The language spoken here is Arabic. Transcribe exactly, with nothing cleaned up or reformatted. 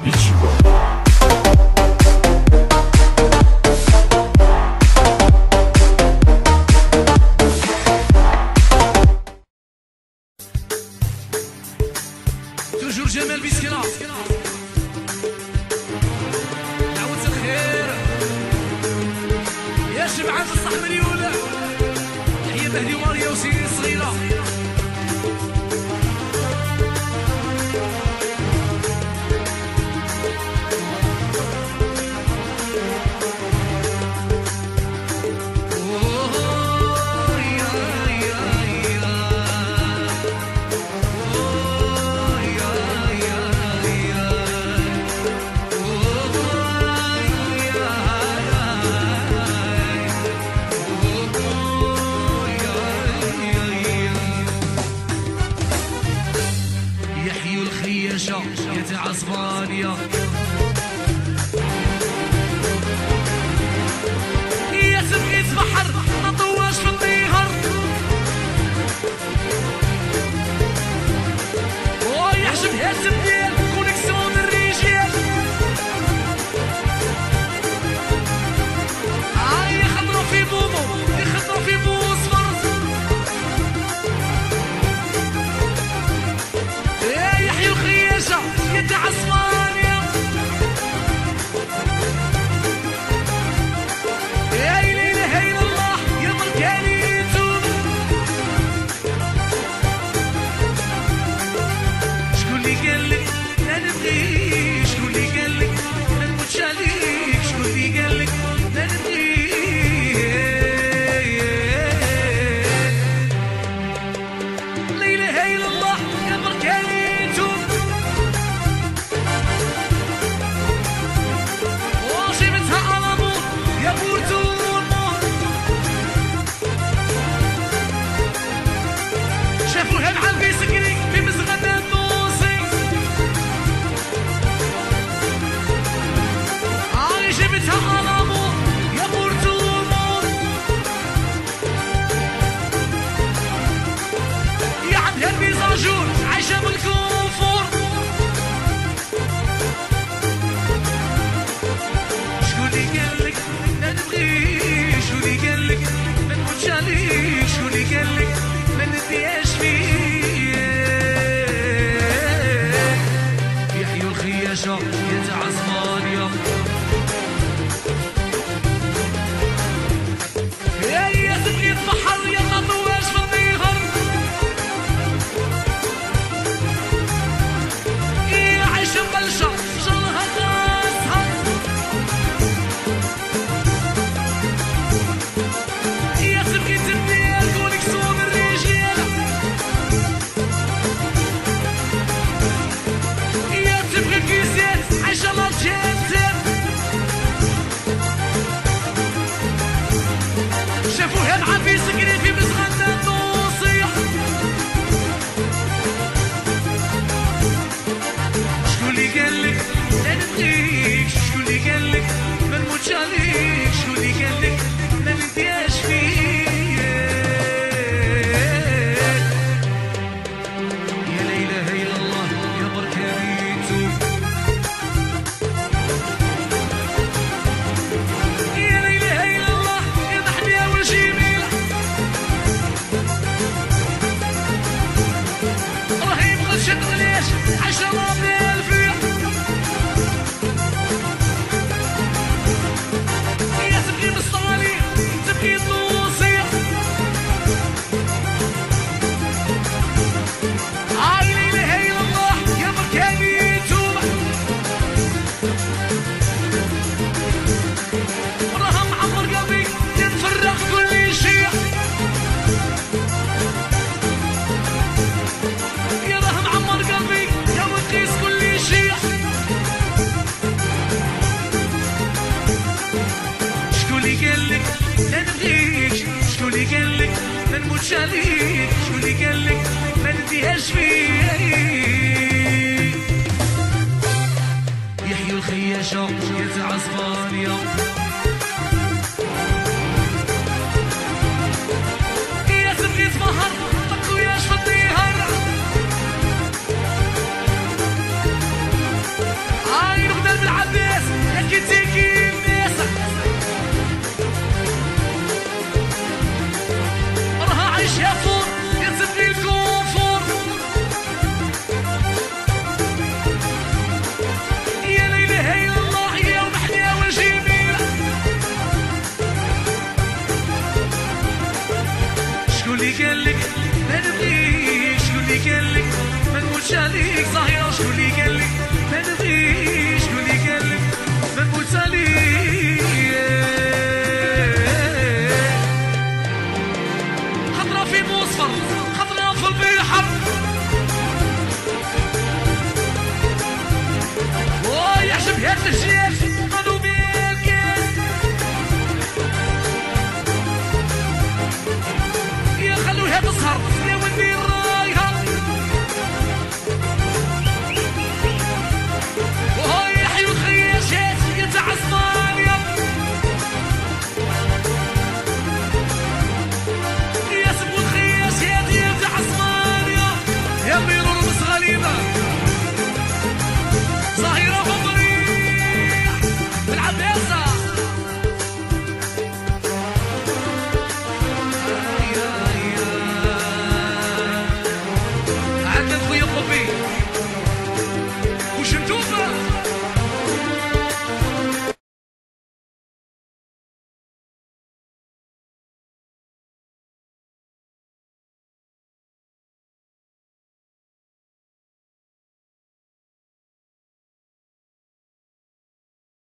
توجور جمال بسكرة دعوة الخير يا شبعان الصح مليون تحية مهدي وماريا وسيدي الصغيرة يا تاع اسبانيا يا سبقيت بحر ما طواش في النهر ويحجب هاسم ديال كونيكسيون الرجال هاي يخضروا في بومو يخضروا في بوصفر يا يحيى الخياشة يا تاع اسبانيا يا اله الا الله يا مركاني يتوب شكون اللي قالك لا نبغيك شكون اللي قالك ما نموتش عليك شكون اللي قالك لا نبغيك لا اله الا الله يا مركاني شافوها مع البيسكري في مزغنا النوصي هاي جبتها الامور يا بورتومون يا عندها الميزاجور عايشة بالكونفور شكون اللي قالك لا نبغيك شكون اللي قالك ما نموتش عليك شكون اللي قالك ما نديهاش فيه يحيوا الخياشة يا تاع اسبانيا يا يا سبقيت بحر يا ما طواش في النهر يا عايشة مبلشة جرها خاصها يا سبقيت ديال كونيكسيون الرجال يا تبغي كيسات عايشة لاتشانتر شافوها مع بيسكري في مزغنا النوصية شكون اللي قالك لا نبغيك شكون اللي قالك ما نموتش عليك شكون اللي قالك ما نديهاش فيك يا لا اله الا الله يا بركانيتو يا لا اله الا الله يا محمية والجميلة راهي بغات شد علاش عايشة ربي الفيا يا تبقي بالصوالي تبقي النوصية هاي لا اله الا الله يا مركاني توبة راها معمر قلبي يتفرق كل شيء يا راها معمر قلبي يا وقيس كل شيء شكون اللي قالك لا نبغيك شكون اللي قالك ما نموتش عليك شكون اللي قالك ما نديهاش فيك يحيوا الخياشة يا تاع اسبانيا يا سبقيت بحر ما تقوياش في النهر هاي تجيك